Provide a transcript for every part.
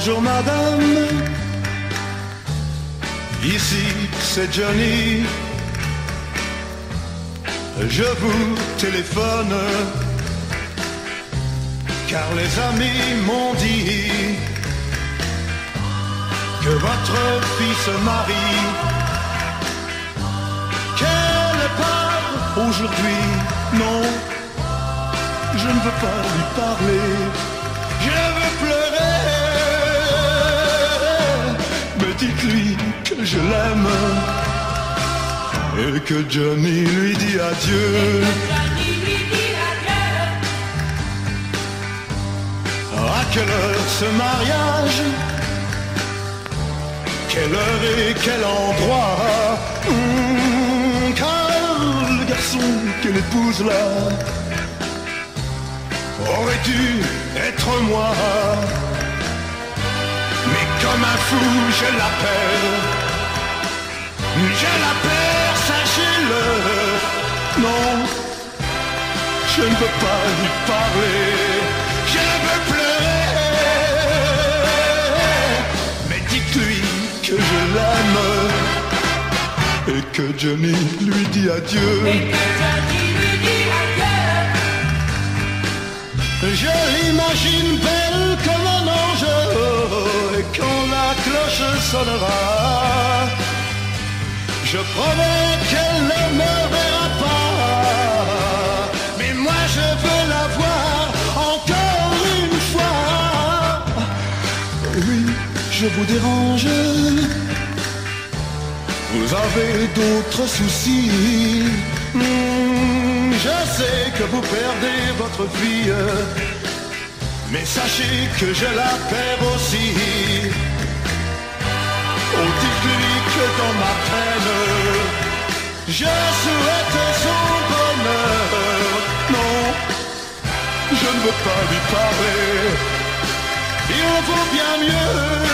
Bonjour madame, ici c'est Johnny. Je vous téléphone car les amis m'ont dit que votre fille se marie, qu'elle part aujourd'hui. Non, je ne veux pas lui parler, je veux pleurer. Mais dites-lui que je l'aime et que Johnny lui dit adieu. À quelle heure ce mariage? Quelle heure et quel endroit? Car le garçon qu'elle épouse là aurait dû être moi. Mais comme un fou je la perds, sachez-le. Non, je ne veux pas lui parler, je veux pleurer. Mais dites-lui que je l'aime et que Johnny lui dit adieu. Je l'imagine belle comme un ange, et quand la cloche sonnera, je promets qu'elle ne me verra pas. Mais moi je veux la voir encore une fois. Oui, je vous dérange, vous avez d'autres soucis. Je sais que vous perdez votre fille, mais sachez que je la perds aussi. Oh, dites-lui que dans ma peine, je souhaite son bonheur. Non, je ne veux pas lui parler, il vaut bien mieux.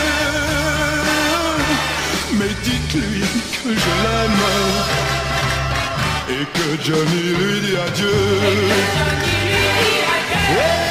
Mais dites-lui que je l'aime et que Johnny lui dit adieu.